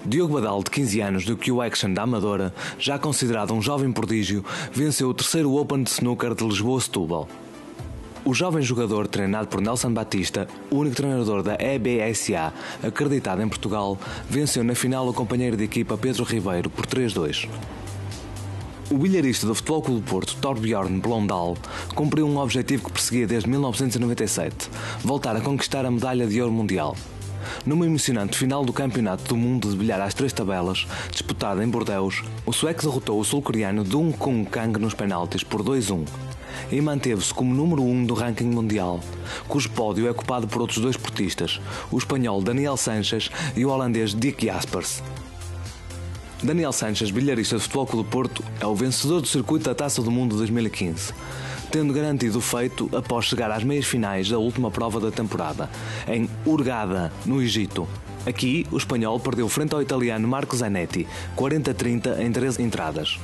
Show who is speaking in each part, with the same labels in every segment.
Speaker 1: Diogo Badal, de 15 anos, do Q-Action da Amadora, já considerado um jovem prodígio, venceu o terceiro Open de Snooker de Lisboa-Setúbal. O jovem jogador, treinado por Nelson Batista, o único treinador da EBSA acreditado em Portugal, venceu na final o companheiro de equipa Pedro Ribeiro por 3-2. O bilharista do Futebol Clube do Porto, Torbjörn Blondal, cumpriu um objetivo que perseguia desde 1997, voltar a conquistar a medalha de ouro mundial. Numa emocionante final do Campeonato do Mundo de Bilhar às 3 tabelas, disputada em Bordeaux, o sueco derrotou o sul-coreano Dung Kung Kang nos penaltis por 2-1 e manteve-se como número 1 do ranking mundial, cujo pódio é ocupado por outros dois portistas, o espanhol Daniel Sanches e o holandês Dick Jaspers. Daniel Sanches, bilharista do Futebol Clube do Porto, é o vencedor do circuito da Taça do Mundo 2015, tendo garantido o feito após chegar às meias finais da última prova da temporada, em Hurghada, no Egito. Aqui, o espanhol perdeu frente ao italiano Marco Zanetti, 40-30 em 13 entradas.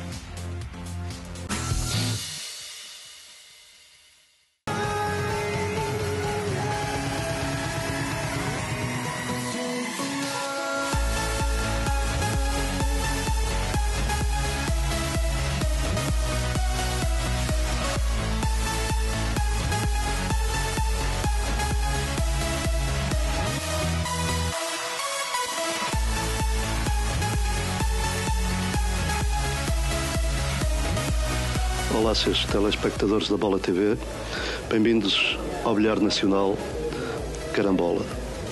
Speaker 2: Olá, seus telespectadores da Bola TV, bem-vindos ao Bilhar Nacional Carambola.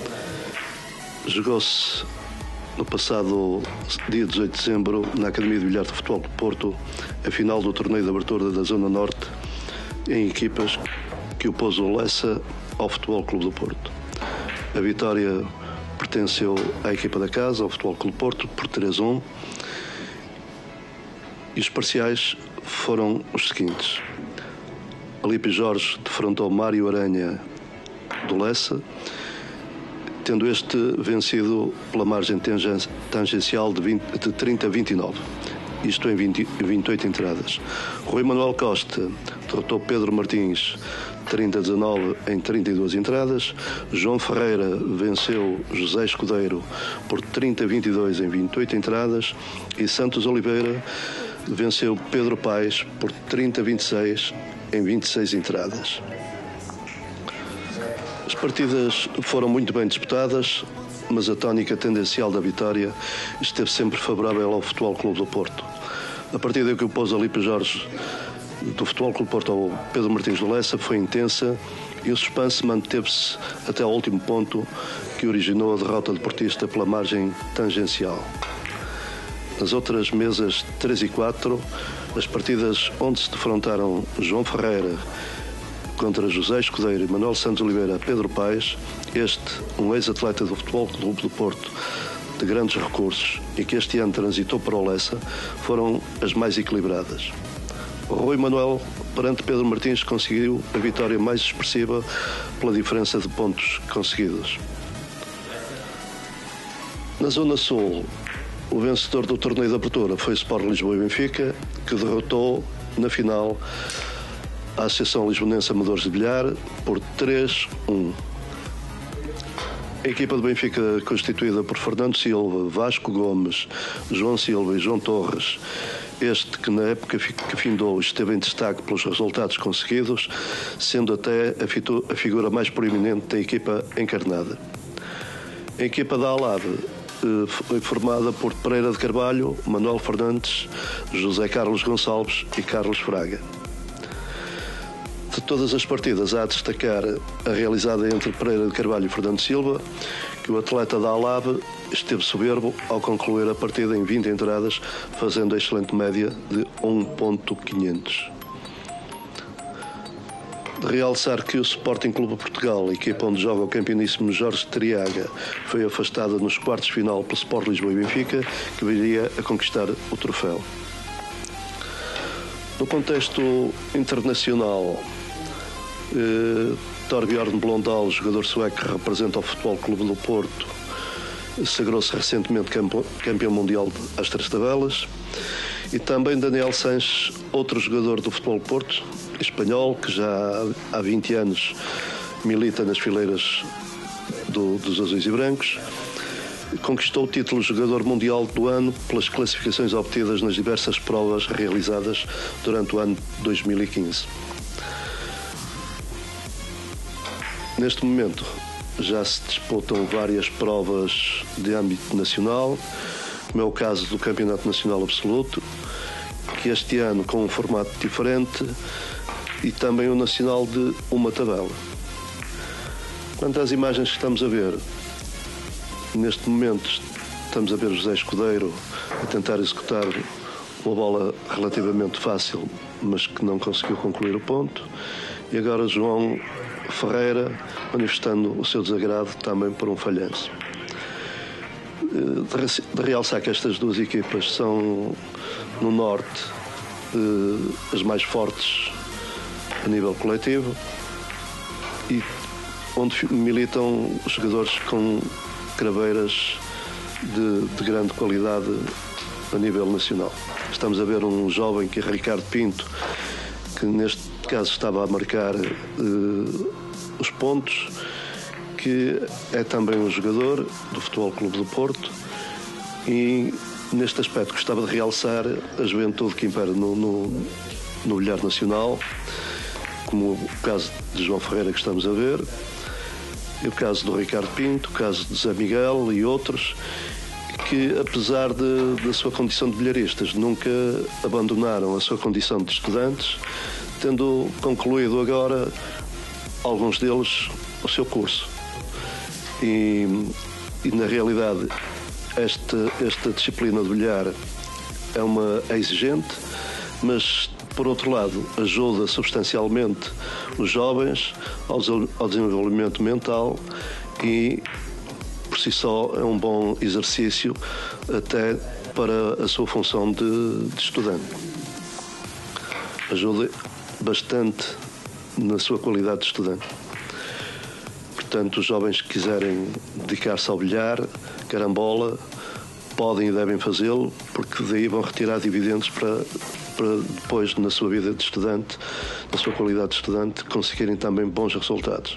Speaker 2: Jogou-se no passado dia 18 de dezembro, na Academia de Bilhar do Futebol do Porto, a final do torneio de abertura da Zona Norte, em equipas que opôs o Lessa ao Futebol Clube do Porto. A vitória pertenceu à equipa da casa, ao Futebol Clube do Porto, por 3-1, e os parciais foram os seguintes: Alípio Jorge defrontou Mário Aranha do Lessa, tendo este vencido pela margem tangencial de 30-29, isto em 28 entradas. Rui Manuel Costa derrotou Pedro Martins 30-19 em 32 entradas. João Ferreira venceu José Escudeiro por 30-22 em 28 entradas. E Santos Oliveira venceu Pedro Paes por 30-26 em 26 entradas. As partidas foram muito bem disputadas, mas a tónica tendencial da vitória esteve sempre favorável ao Futebol Clube do Porto. A partida que opôs Alípio Jorge do Futebol Clube do Porto ao Pedro Martins do Lessa foi intensa e o suspense manteve-se até ao último ponto, que originou a derrota deportista pela margem tangencial. Nas outras mesas 3 e 4, as partidas onde se defrontaram João Ferreira contra José Escudeiro e Manuel Santos Oliveira Pedro Paes, um ex-atleta do Futebol Clube do Porto de grandes recursos e que este ano transitou para o Lessa, foram as mais equilibradas. O Rui Manuel, perante Pedro Martins, conseguiu a vitória mais expressiva pela diferença de pontos conseguidos. Na Zona Sul, o vencedor do torneio de abertura foi o Sport Lisboa e Benfica, que derrotou na final a Associação Lisbonense Amadores de Bilhar por 3-1. A equipa do Benfica, constituída por Fernando Silva, Vasco Gomes, João Silva e João Torres, este que na época que findou esteve em destaque pelos resultados conseguidos, sendo até a figura mais proeminente da equipa encarnada. A equipa da Alade foi formada por Pereira de Carvalho, Manuel Fernandes, José Carlos Gonçalves e Carlos Fraga. De todas as partidas, há a destacar a realizada entre Pereira de Carvalho e Fernando Silva, que o atleta da Alave esteve soberbo ao concluir a partida em 20 entradas, fazendo a excelente média de 1.500. De realçar que o Sporting Clube de Portugal, a equipa onde joga o campeoníssimo Jorge Triaga, foi afastada nos quartos de final pelo Sport Lisboa e Benfica, que viria a conquistar o troféu. No contexto internacional, Torbjörn Blondal, jogador sueco que representa o Futebol Clube do Porto, sagrou-se recentemente campeão mundial às 3 tabelas. E também Daniel Sanches, outro jogador do Futebol do Porto, espanhol, que já há 20 anos milita nas fileiras dos azuis e brancos, conquistou o título de jogador mundial do ano pelas classificações obtidas nas diversas provas realizadas durante o ano 2015. Neste momento já se disputam várias provas de âmbito nacional, como é o caso do Campeonato Nacional Absoluto, que este ano com um formato diferente, e também o Nacional de uma tabela. Quanto às imagens que estamos a ver, neste momento estamos a ver José Escudeiro a tentar executar uma bola relativamente fácil, mas que não conseguiu concluir o ponto, e agora João Ferreira manifestando o seu desagrado também por um falhanço. De realçar que estas duas equipas são, no Norte, as mais fortes a nível coletivo e onde militam jogadores com craveiras de grande qualidade a nível nacional. Estamos a ver um jovem que é Ricardo Pinto, que neste caso estava a marcar os pontos, que é também um jogador do Futebol Clube do Porto, e neste aspecto gostava de realçar a juventude que impera no bilhar nacional, como o caso de João Ferreira que estamos a ver, e o caso do Ricardo Pinto, o caso de Zé Miguel e outros, que apesar da sua condição de bilharistas nunca abandonaram a sua condição de estudantes, tendo concluído agora, alguns deles, o seu curso. E na realidade esta disciplina de bilhar é exigente, mas por outro lado ajuda substancialmente os jovens ao desenvolvimento mental e por si só é um bom exercício até para a sua função de estudante. Ajuda bastante na sua qualidade de estudante. Portanto, os jovens que quiserem dedicar-se ao bilhar, carambola, podem e devem fazê-lo, porque daí vão retirar dividendos para depois, na sua vida de estudante, na sua qualidade de estudante, conseguirem também bons resultados.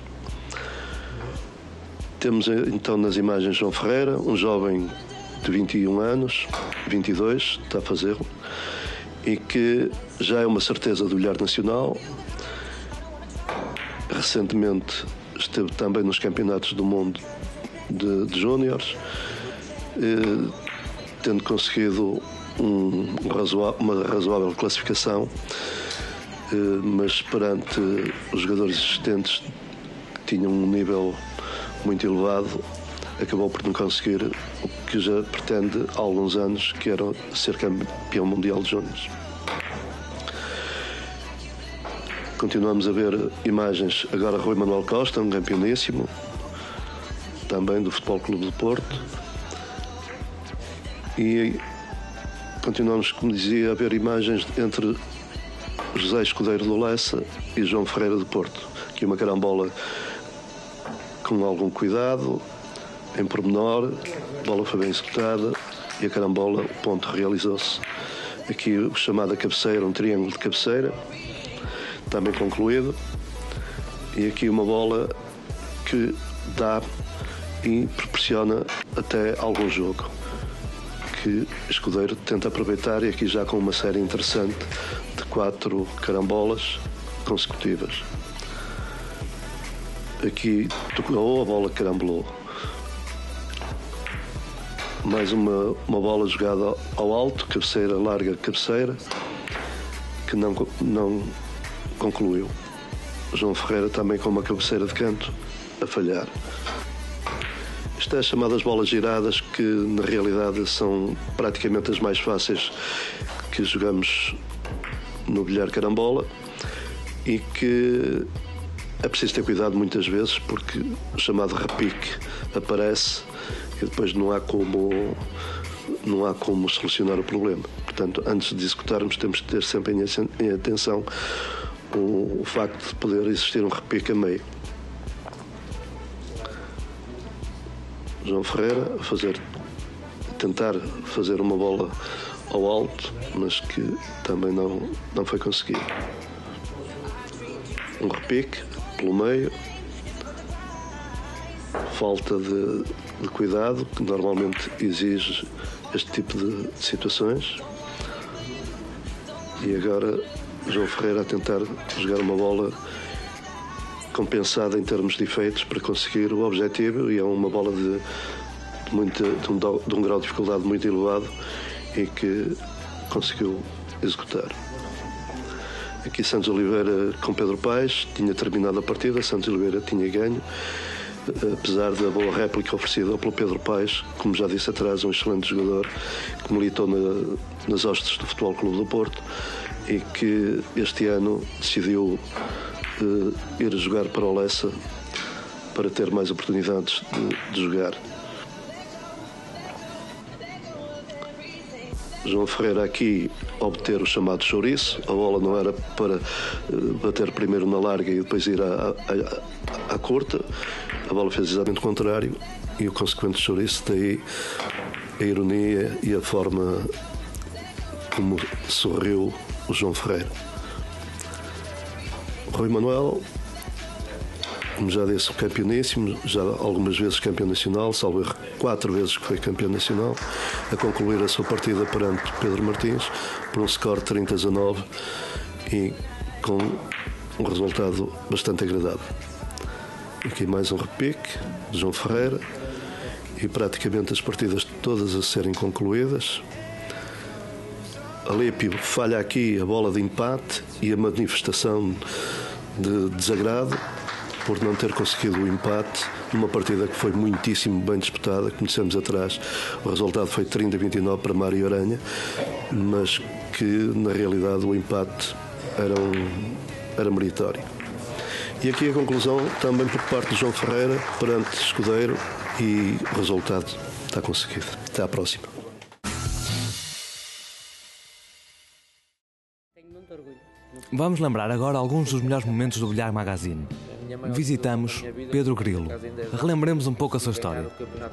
Speaker 2: Temos então nas imagens João Ferreira, um jovem de 21 anos, 22, está a fazê-lo, e que já é uma certeza do bilhar nacional. Recentemente esteve também nos campeonatos do mundo de júniores, tendo conseguido uma razoável classificação, mas perante os jogadores existentes que tinham um nível muito elevado, acabou por não conseguir o que já pretende há alguns anos, que era ser campeão mundial de júniores. Continuamos a ver imagens agora Rui Manuel Costa, um campeoníssimo, também do Futebol Clube do Porto. E continuamos, como dizia, a ver imagens entre José Escudeiro do Lessa e João Ferreira do Porto. Aqui uma carambola com algum cuidado, em pormenor, a bola foi bem executada e a carambola, o ponto realizou-se. Aqui o chamado cabeceira, um triângulo de cabeceira, também concluído, e aqui uma bola que dá e proporciona até algum jogo que Escudeiro tenta aproveitar, e aqui já com uma série interessante de 4 carambolas consecutivas. Aqui tocou, a bola carambolou. Mais uma bola jogada ao alto, cabeceira, larga cabeceira, que não concluiu. João Ferreira também com uma cabeceira de canto a falhar. Isto é as chamadas bolas giradas, que na realidade são praticamente as mais fáceis que jogamos no bilhar carambola, e que é preciso ter cuidado muitas vezes, porque o chamado repique aparece e depois não há como solucionar o problema. Portanto, antes de executarmos, temos de ter sempre em atenção o facto de poder existir um repique a meio. João Ferreira a tentar fazer uma bola ao alto, mas que também não foi conseguido. Um repique pelo meio, falta de cuidado que normalmente exige este tipo de situações. E agora João Ferreira a tentar jogar uma bola compensada em termos de efeitos para conseguir o objetivo, e é uma bola de um grau de dificuldade muito elevado e que conseguiu executar. Aqui Santos Oliveira com Pedro Paes, tinha terminado a partida, Santos Oliveira tinha ganho, apesar da boa réplica oferecida pelo Pedro Paes, como já disse atrás, um excelente jogador que militou nas hostes do Futebol Clube do Porto e que este ano decidiu ir jogar para o Lessa para ter mais oportunidades de jogar. João Ferreira aqui obter o chamado chouriço. A bola não era para bater primeiro na larga e depois ir à curta. A bola fez exatamente o contrário e o consequente chouriço, daí a ironia e a forma como sorriu o João Ferreira. Rui Manuel, como já disse, campeoníssimo, já algumas vezes campeão nacional, salvo erro, 4 vezes que foi campeão nacional, a concluir a sua partida perante Pedro Martins por um score 30-19 e com um resultado bastante agradável. Aqui mais um repique de João Ferreira e praticamente as partidas todas a serem concluídas. Alípio falha aqui a bola de empate e a manifestação de desagrado por não ter conseguido o empate numa partida que foi muitíssimo bem disputada. Conhecemos atrás, o resultado foi 30-29 para Mário Aranha, mas que na realidade o empate era meritório. E aqui a conclusão também por parte de João Ferreira perante Escudeiro, e o resultado está conseguido. Até à próxima.
Speaker 1: Vamos lembrar agora alguns dos melhores momentos do Bilhar Magazine. Visitamos Pedro Grilo. Relembremos um pouco a sua história.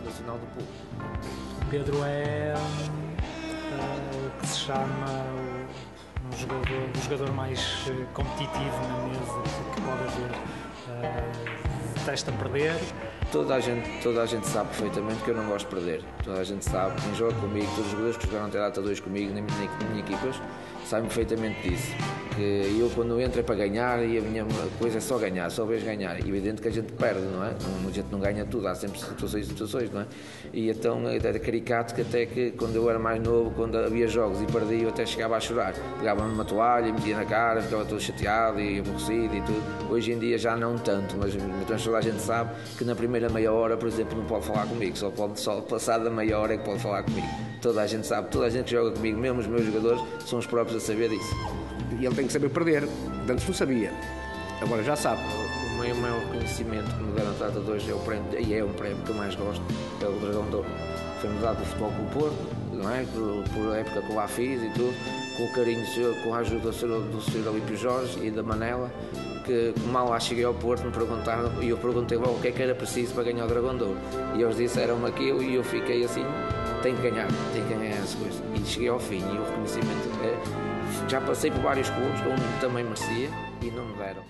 Speaker 3: Pedro é o que se chama o jogador mais competitivo na mesa que pode haver. Detesta perder.
Speaker 4: Toda a gente sabe perfeitamente que eu não gosto de perder. Toda a gente sabe, quem joga comigo, todos os jogadores que jogaram até data 2 comigo, na minha equipa, sabem perfeitamente disso. Que eu, quando entro, é para ganhar e a minha coisa é só ganhar, só vejo ganhar. E é evidente que a gente perde, não é? A gente não ganha tudo, há sempre situações, não é? E então era caricato que até que quando eu era mais novo, quando havia jogos e perdia, eu até chegava a chorar. Pegava-me numa toalha, metia na cara, ficava todo chateado e aborrecido e tudo. Hoje em dia já não tanto, mas toda a gente sabe que na primeira meia hora, por exemplo, não pode falar comigo, só passada meia hora é que pode falar comigo. Toda a gente sabe, toda a gente que joga comigo, mesmo os meus jogadores, são os próprios a saber disso.
Speaker 5: E ele tem que saber perder, antes não sabia, agora já sabe.
Speaker 4: O meu maior reconhecimento que me deram a data de hoje é o prémio, e é um prémio que eu mais gosto, é o Dragão de Ouro. Foi-me dado pelo Futebol Clube Porto, não é? Por a época que eu lá fiz e tudo, com o carinho com a ajuda do Sr. Alípio Jorge e da Manela, que mal lá cheguei ao Porto me perguntaram, e eu perguntei logo o que é que era preciso para ganhar o Dragão de Ouro. E eles disseram-me aquilo e eu fiquei assim, tenho que ganhar essa coisa. E cheguei ao fim e o reconhecimento já passei por vários clubes onde também merecia e não me deram.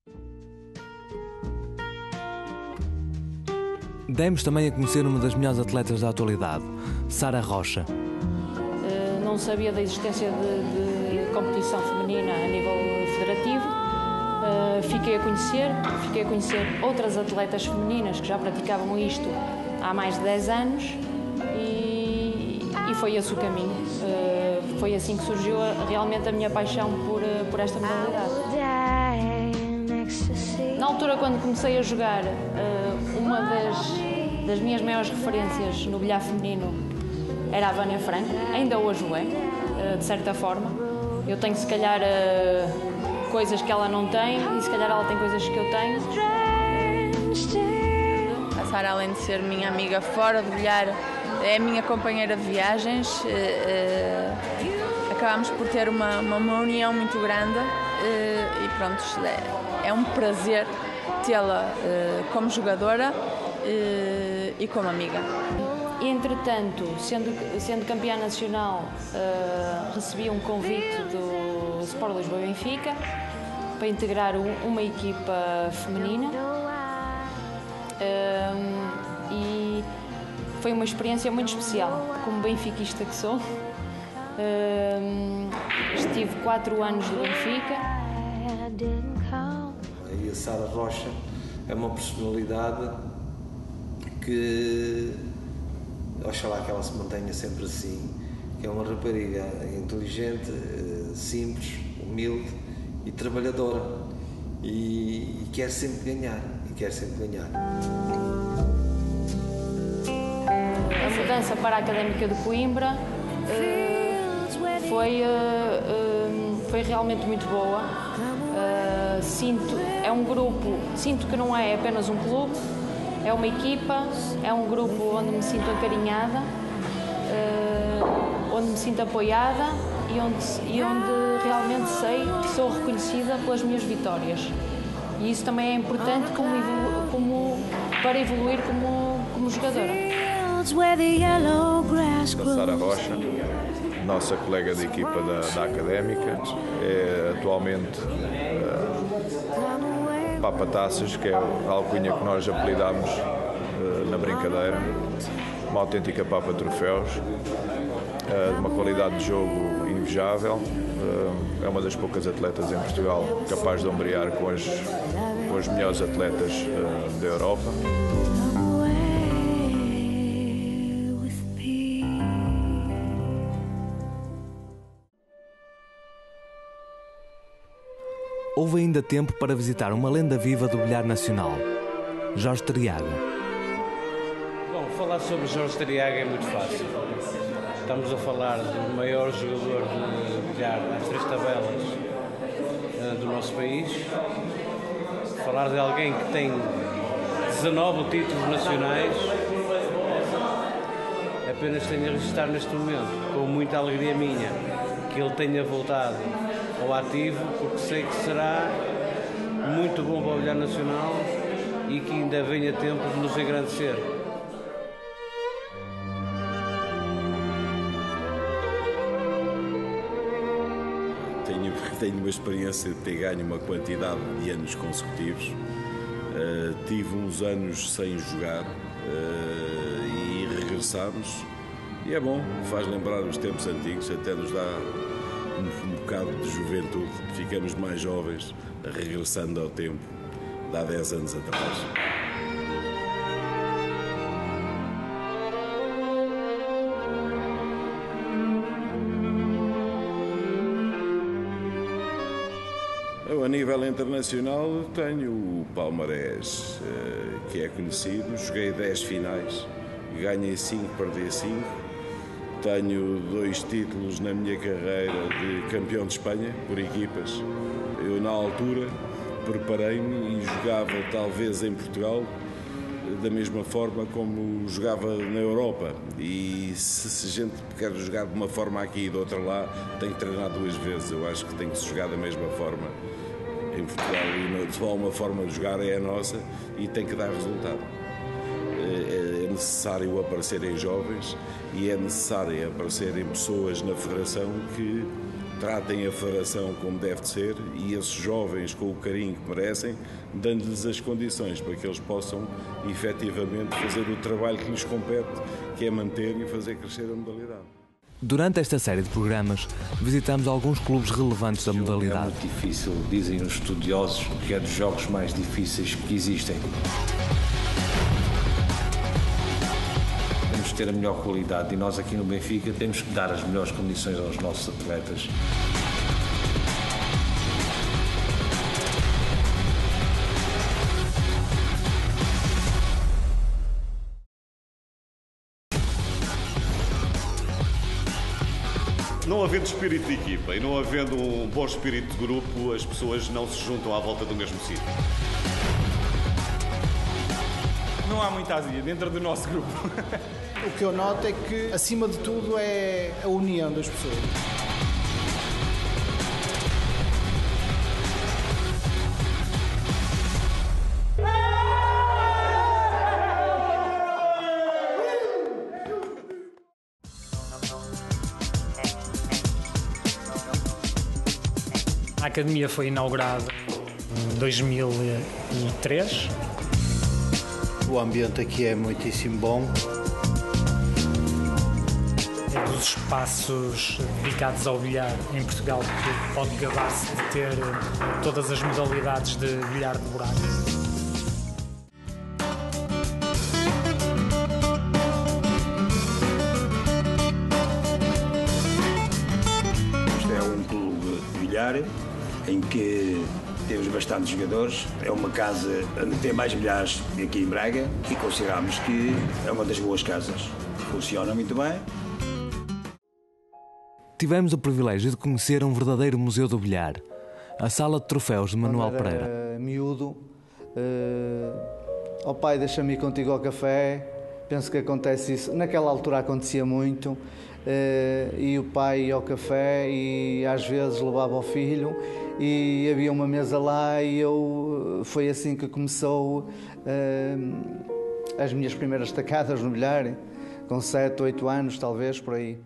Speaker 1: Demos também a conhecer uma das melhores atletas da atualidade, Sara Rocha.
Speaker 6: Não sabia da existência de competição feminina a nível federativo. Fiquei a conhecer outras atletas femininas que já praticavam isto há mais de 10 anos e foi esse o caminho. Foi assim que surgiu realmente a minha paixão por esta modalidade. Na altura, quando comecei a jogar, uma das minhas maiores referências no bilhar feminino era a Vânia Franco, ainda hoje o é, de certa forma. Eu tenho, se calhar, coisas que ela não tem e se calhar ela tem coisas que eu tenho.
Speaker 7: A Sara, além de ser minha amiga fora do bilhar, é a minha companheira de viagens. Acabámos por ter uma união muito grande e pronto, é um prazer tê-la como jogadora e como amiga.
Speaker 6: Entretanto, sendo campeã nacional, recebi um convite do Sport Lisboa e Benfica para integrar uma equipa feminina e foi uma experiência muito especial, como benfiquista que sou. Estive 4 anos no Benfica.
Speaker 8: E a Sara Rocha é uma personalidade que, oxalá que ela se mantenha sempre assim, que é uma rapariga inteligente, simples, humilde e trabalhadora e quer sempre ganhar,
Speaker 6: A mudança para a Académica de Coimbra foi realmente muito boa. Sinto que não é apenas um clube, é uma equipa, é um grupo onde me sinto acarinhada, onde me sinto apoiada e onde realmente sei que sou reconhecida pelas minhas vitórias. E isso também é importante para evoluir como jogadora.
Speaker 9: A Sara Rocha, nossa colega de equipa da Académica, é atualmente Papa Taças, que é a alcunha que nós apelidámos na brincadeira, uma autêntica Papa Troféus, de uma qualidade de jogo invejável, é uma das poucas atletas em Portugal capaz de ombrear com as melhores atletas da Europa.
Speaker 1: Houve ainda tempo para visitar uma lenda viva do bilhar nacional, Jorge Triaga.
Speaker 10: Bom, falar sobre Jorge Triaga é muito fácil. Estamos a falar do maior jogador de bilhar às 3 tabelas do nosso país. Falar de alguém que tem 19 títulos nacionais. Apenas tenho a registrar neste momento, com muita alegria minha, que ele tenha voltado ao ativo, porque sei que será muito bom para o bilhar nacional e que ainda venha tempo de nos engrandecer.
Speaker 11: Tenho uma experiência de ter ganho uma quantidade de anos consecutivos. Tive uns anos sem jogar e regressamos. E é bom, faz lembrar os tempos antigos, até nos dá um bocado de juventude. Ficamos mais jovens, regressando ao tempo de há 10 anos atrás. A nível internacional tenho o palmarés, que é conhecido. Joguei 10 finais, ganhei 5, perdi 5. Tenho 2 títulos na minha carreira de campeão de Espanha, por equipas. Eu, na altura, preparei-me e jogava talvez em Portugal da mesma forma como jogava na Europa. E se a gente quer jogar de uma forma aqui e de outra lá, tem que treinar 2 vezes. Eu acho que tem que se jogar da mesma forma em Portugal, e só uma forma de jogar é a nossa e tem que dar resultado. É necessário aparecerem jovens e é necessário aparecerem pessoas na Federação que tratem a Federação como deve de ser, e esses jovens, com o carinho que merecem, dando-lhes as condições para que eles possam efetivamente fazer o trabalho que lhes compete, que é manter e fazer crescer a modalidade.
Speaker 1: Durante esta série de programas, visitamos alguns clubes relevantes da modalidade.
Speaker 8: É muito difícil, dizem os estudiosos, que é dos jogos mais difíceis que existem. Temos que ter a melhor qualidade e nós aqui no Benfica temos que dar as melhores condições aos nossos atletas.
Speaker 12: Não havendo espírito de equipa e não havendo um bom espírito de grupo, as pessoas não se juntam à volta do mesmo sítio.
Speaker 13: Não há muita azia dentro do nosso grupo.
Speaker 14: O que eu noto é que, acima de tudo, é a união das pessoas.
Speaker 3: A academia foi inaugurada em 2003.
Speaker 14: O ambiente aqui é muitíssimo bom.
Speaker 3: É dos espaços dedicados ao bilhar em Portugal que pode gabar-se de ter todas as modalidades de bilhar de buraco.
Speaker 15: Isto é um clube de bilhar em que temos bastantes jogadores. É uma casa onde tem mais bilhares aqui em Braga e consideramos que é uma das boas casas. Funciona muito bem.
Speaker 1: Tivemos o privilégio de conhecer um verdadeiro museu do bilhar, a Sala de Troféus de Manuel Pereira.
Speaker 16: Miúdo, ó pai, deixa-me ir contigo ao café. Penso que acontece isso. Naquela altura acontecia muito. E o pai ia ao café e às vezes levava o filho e havia uma mesa lá e foi assim que começou as minhas primeiras tacadas no bilhar, com 7, 8 anos talvez, por aí.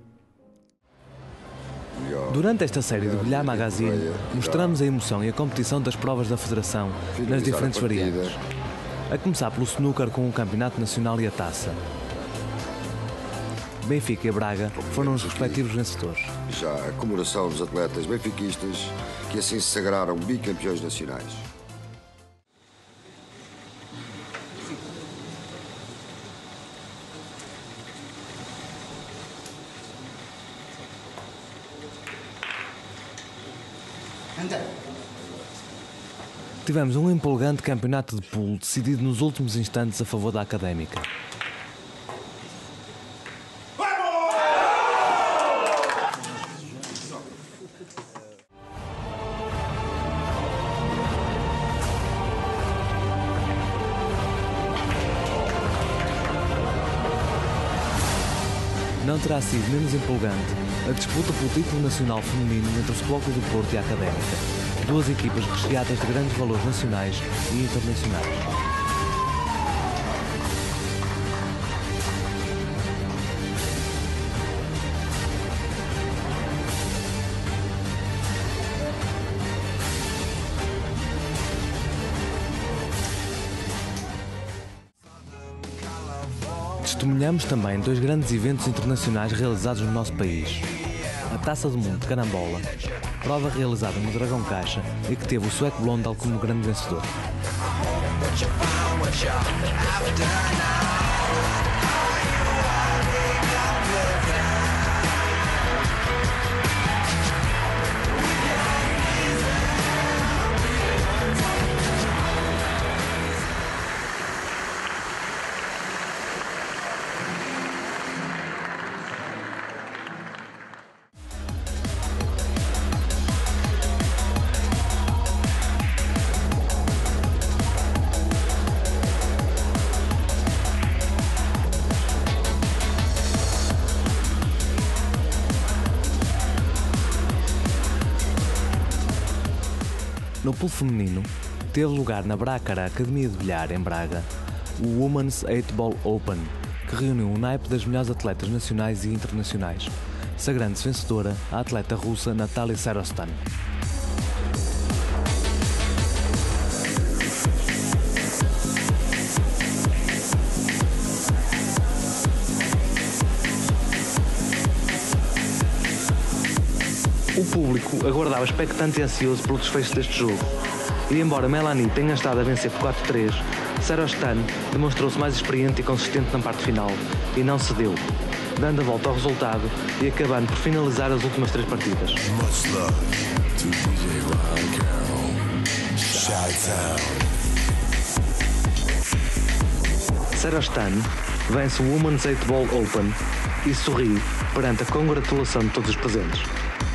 Speaker 1: Durante esta série do Bilhar Magazine, mostramos a emoção e a competição das provas da Federação nas diferentes variantes. A começar pelo snooker com o Campeonato Nacional e a Taça. Benfica e Braga foram os respectivos vencedores.
Speaker 17: Já a comemoração dos atletas benfiquistas que assim se sagraram bicampeões nacionais.
Speaker 1: Tivemos um empolgante campeonato de pool decidido nos últimos instantes a favor da Académica. Não terá sido menos empolgante a disputa pelo título nacional feminino entre o Futebol Clube do Porto e a Académica. Duas equipas recheadas de grandes valores nacionais e internacionais. Testemunhamos também dois grandes eventos internacionais realizados no nosso país. A Taça do Mundo de Carambola, prova realizada no Dragão Caixa e que teve o sueco Blondal como grande vencedor. No pool feminino, teve lugar na Brácara Academia de Bilhar, em Braga, o Women's 8 Ball Open, que reuniu um naipe das melhores atletas nacionais e internacionais, sagrando-se vencedora a atleta russa Natalia Sarostan. O público aguardava expectante e ansioso pelo desfecho deste jogo. E embora Melanie tenha estado a vencer por 4-3, Sarostan demonstrou-se mais experiente e consistente na parte final e não cedeu, dando a volta ao resultado e acabando por finalizar as últimas 3 partidas. Sarostan vence o Women's 8 Ball Open e sorri perante a congratulação de todos os presentes.